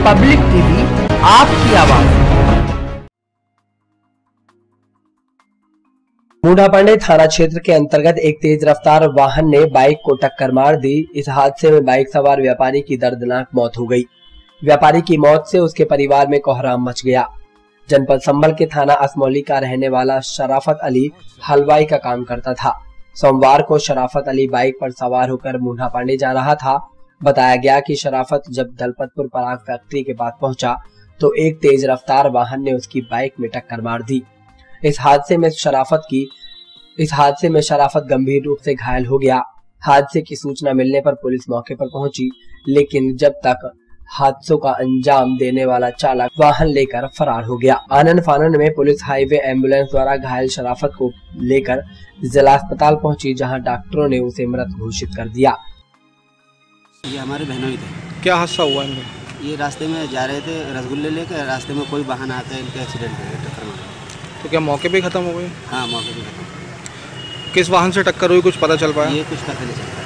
Public TV, आपकी आवाज। मुंडापांडे थाना क्षेत्र के अंतर्गत एक तेज रफ्तार वाहन ने बाइक को टक्कर मार दी। इस हादसे में बाइक सवार व्यापारी की दर्दनाक मौत हो गई। व्यापारी की मौत से उसके परिवार में कोहराम मच गया। जनपद संभल के थाना असमौली का रहने वाला शराफत अली हलवाई का काम करता था। सोमवार को शराफत अली बाइक पर सवार होकर मुंडापांडे जा रहा था। बताया गया कि शराफत जब दलपतपुर पराग फैक्ट्री के पास पहुंचा तो एक तेज रफ्तार वाहन ने उसकी बाइक में टक्कर मार दी। इस हादसे में शराफत गंभीर रूप से घायल हो गया। हादसे की सूचना मिलने पर पुलिस मौके पर पहुंची, लेकिन जब तक हादसों का अंजाम देने वाला चालक वाहन लेकर फरार हो गया। आनन फानन में पुलिस हाईवे एम्बुलेंस द्वारा घायल शराफत को लेकर जिला अस्पताल पहुंची, जहां डॉक्टरों ने उसे मृत घोषित कर दिया। ये हमारे बहनों ही थे। क्या हादसा हुआ इनका? ये रास्ते में जा रहे थे रसगुल्ले लेकर, रास्ते में कोई वाहन आता है, इनका एक्सीडेंट हो गया, टक्कर मारा। तो क्या मौके पे ही खत्म हो गई? हाँ, मौके पे खत्म। किस वाहन से टक्कर हुई, कुछ पता चल पाया? ये कुछ पता नहीं चला।